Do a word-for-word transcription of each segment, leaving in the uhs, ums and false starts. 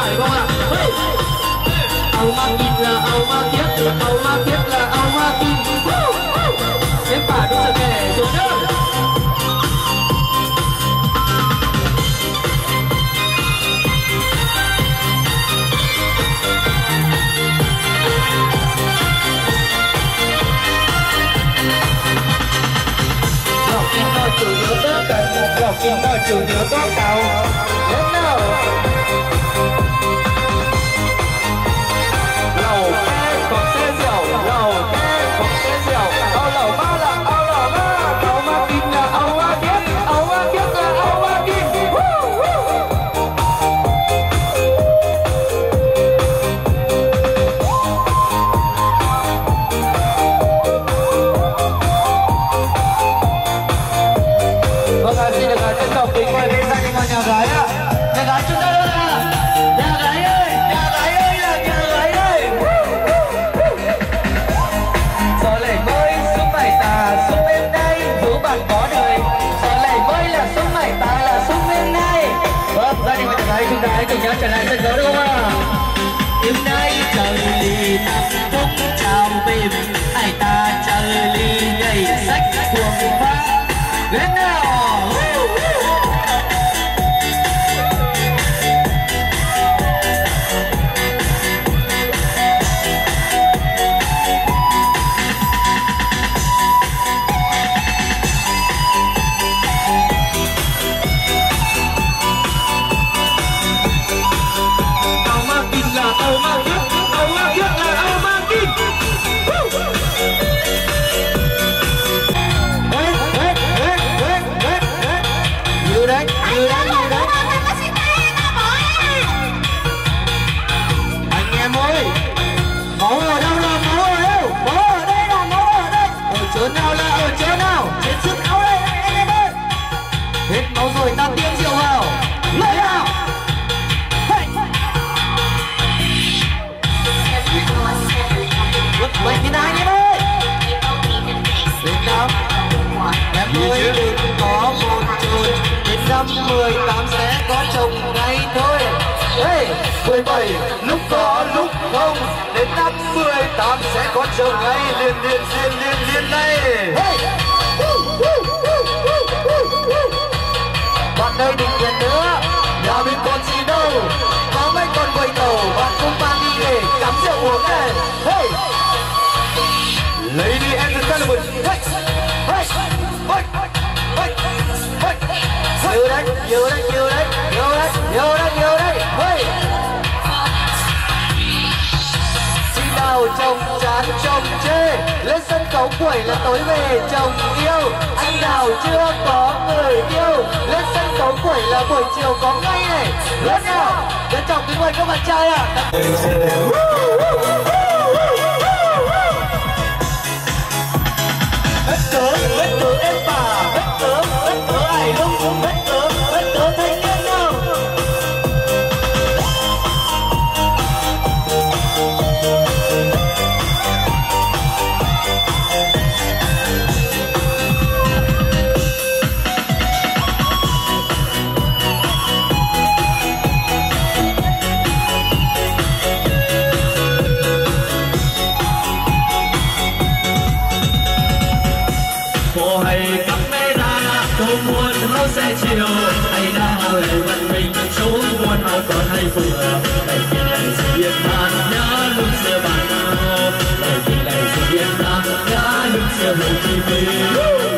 phải không ạ? Hey. Áo ma kim là áo ma kiếp, áo ma kiếp là áo ma kim. Em phải đúng giờ kẻ rồi nhá. Chủ yếu tốt cả lọc kim đo chủ yếu tốt cao lớn nào lẩu bé còn xe dẻo lẩu bé còn xe dẻo ao lẩu ma là ao lẩu ma ao ma kim là ao ma kiếp ao ma kiếp là ao ma kim. Xin được trân trọng kính mời bên gia đình và nhà gái ạ. Nhà gái chúng ta đâu là? Nhà gái ơi, nhà gái ơi là nhà gái ơi. Gió lệ mới xuống mải tà xuống bên đây dù bạn có đời. Gió lệ mới là xuống mải tà là xuống bên đây. Vâng, gia đình và nhà gái chúng ta hãy cùng nhau trở lại sân khấu được không ạ? Đêm nay trời lì tắm phúc chào bìm, ai ta trời lì nhảy sách cuồng phá. Đến nào. Nào là ở chỗ nào trên sức áo đây anh em ơi, hết máu rồi ta tiêm rượu vào lấy nào. Vậy thì nào anh em ơi, đến nào em ơi đừng có một chút, đến năm mười tám sẽ có chồng ngay thôi. Hey, mười bảy lúc có lúc không, đến năm mười tám sẽ có chồng ngay liền liền liền liền liền đây. Hey. Bạn đây đừng tiền nữa, nhà mình còn gì đâu, có mấy con quay tàu bạn không mang đi để cắm rượu uống này. Hey, lady and gentlemen, hey, hey, hey, hey, hey. Nhiều đấy, nhiều đấy, nhiều đấy, nhiều đấy, nhiều đấy, nhiều đấy. Hey. Xin nào chồng chán chồng chê, lên sân khấu quẩy là tối về chồng yêu. Anh nào chưa có người yêu, lên sân khấu quẩy là buổi chiều có ngay này. Lớn nào, trân trọng kính mời các bạn trai ạ. Hết cớ, hết cớ em bà, hết cớ, hết cớ ai lung, hết cớ, hết cớ thanh niên nào. Cô hay cắm camera, cô muốn nó sẽ chiều, hay đã lời vận mình xuống muốn nó còn hay vừa. Đây thì là sự biết man nhá lúc xưa bạn nào, đây thì là sự biết man nhá lúc xưa hồ chí minh.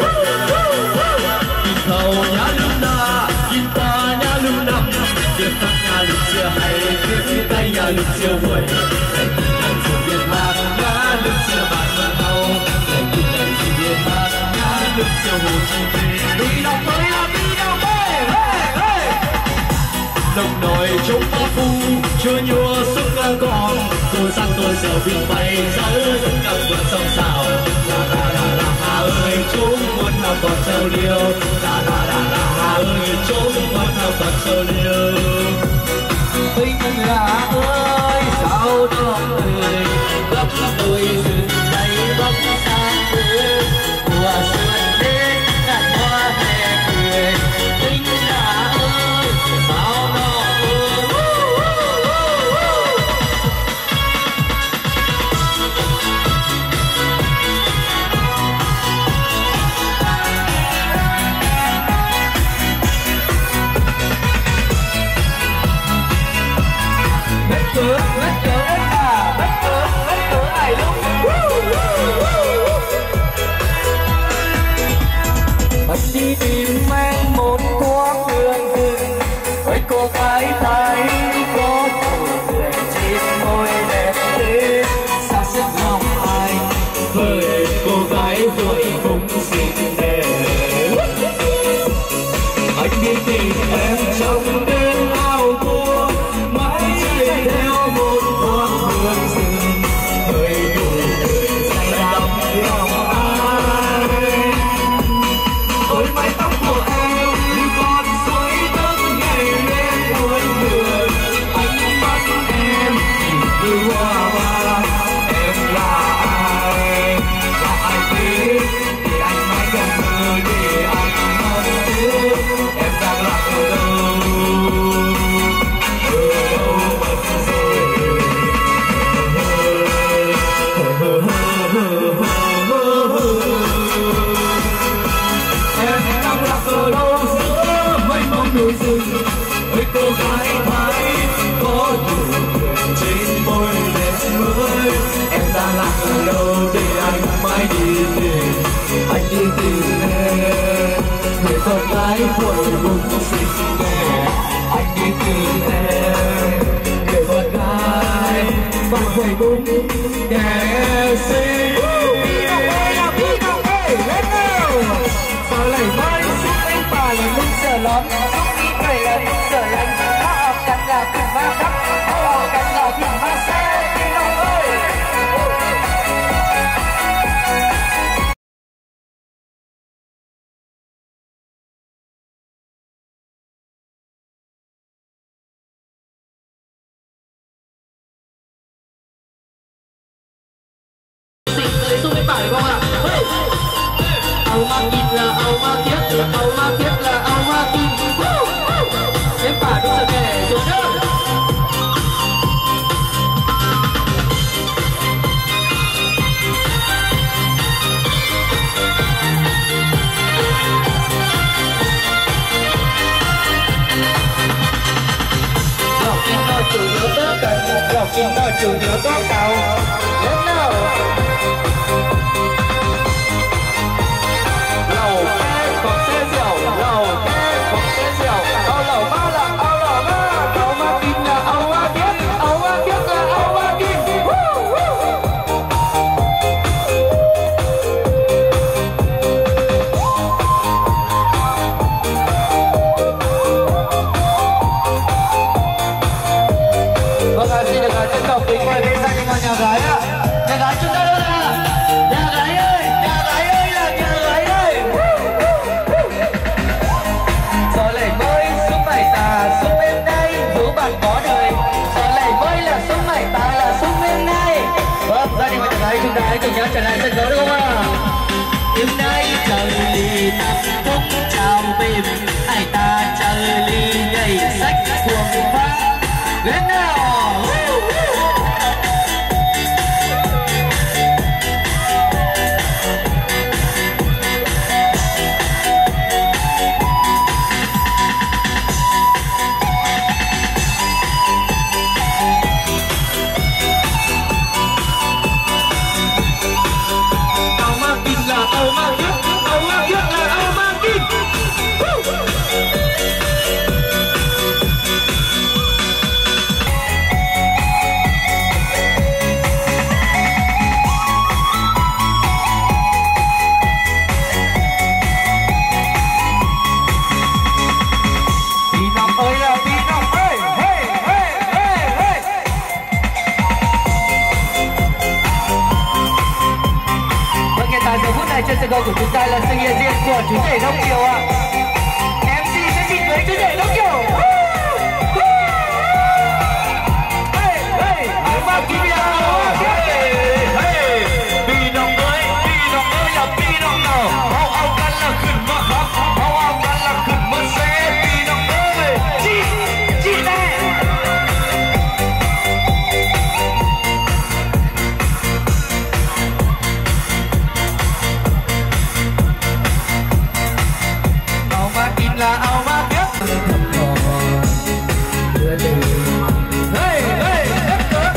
Nhìn thầu nhá lúc na, nhìn ta nhá lúc năm, việc tất cả lúc xưa hay việc tay nhá lúc xưa vui. Đây thì là sự biết man nhá lúc xưa bạn nào, đây thì là sự biết man lúc xưa hồ chí minh. Đi đâu tới là đi đâu tới. Hey, hey. Đồng nồi trong bao phu chưa nhua sức đang còn, tôi sang tôi giờ vì bay dấu vẫn cầm vượt sông xào. La la la la hà ơi chúng muốn nào còn treo liêu, la la la la hà ơi chúng muốn nào còn treo liêu. Bình là ơi sao đó người gấp đôi rừng tay bóng sang người mùa xuân đến ngàn hoa hè cười. Bình là ơi sao đó người có người trên môi đẹp thế sao sức lòng ai với cô gái vui cũng xinh đẹp. Anh đi tìm em trong đêm ao buồn mãi chạy theo một con hương rừng hơi đủ say đắm lòng ai. Ôi mái tóc của em như con suối nước nhảy lên cuốn ngược ánh mắt em nhìn như hoa hoa. Em là ai là ai biết để anh mãi gần mơ để anh mong ước em đang lạc ở đâu ở đâu mất rồi. Em đang lạc ở đâu giữa mênh mông núi rừng với cô gái Thái có nụ cười trên môi đẹp mới. Em đang lạc ở đâu để anh mãi đi tìm anh đi tìm em người con gái của vùng xinh đẹp. Anh đi tìm em người con gái mặc quầy bún đẹp xinh. Đi đâu ơi là đi đâu ơi lên nào sao lại mới giúp anh bà là lúc sợ lắm giúp đi cười là lúc sợ lạnh họ học cắn là cùng ma khắp họ học cắn là cùng ma xe. Đi đâu ơi xung quanh bảo con ạ. Áo ma kim là áo ma thiết, áo ma thiết là áo ma kim. Em bảo đúng rồi nè, rồi đó. Lọc kim nó chủ yếu tất cả, lọc kim nó chủ yếu có cầu. Lên nào. Lẩu bé còn xe dẻo, lẩu bé còn xe dẻo. Áo lẩu ma là áo lẩu ma, áo ma kim là áo ma thiết, áo ma thiết là áo ma kim. Vâng ạ, xin được trân trọng kính mời bên gia đình nhà gái ạ. Nhà gái chúng ta đâu ạ? Nhà gái ơi, nhà gái ơi là nhà gái ơi. Gió lệ mới xuống mải tà xuống bên đây dù bạn có đời. Gió lệ mới là xuống mải tà là xuống bên đây. Vâng, gia đình nhà gái chúng ta hãy cùng nhau trở lại sân khấu được không ạ? Đêm nay trời lì nằm phúc chào mềm ai ta trời lì nhảy sách cuồng pha lên nào. Áo ma thiết, áo ma thiết là áo ma kim. Đi nòng ơi là đi nòng ơi, hey hey hey hey. Vâng, hiện tại giờ phút này trên sân khấu của chúng ta là sự hiện diện của chú rể Đông Kiều ạ. em xê sẽ trình với chú rể Đông Kiều. Hey hey, áo ma kim là áo ma thiết. Hey, đi nòng ơi, đi nòng ơi là đi nòng nào. Áo áo gan là khẩn mà khóc, áo áo gan là khẩn mà xe. Đi nòng ơi, chị chị này. Áo ma kim là áo ma thiết. Hey hey, hết cỡ.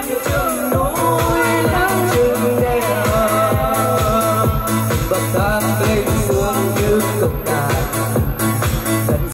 chiều chiều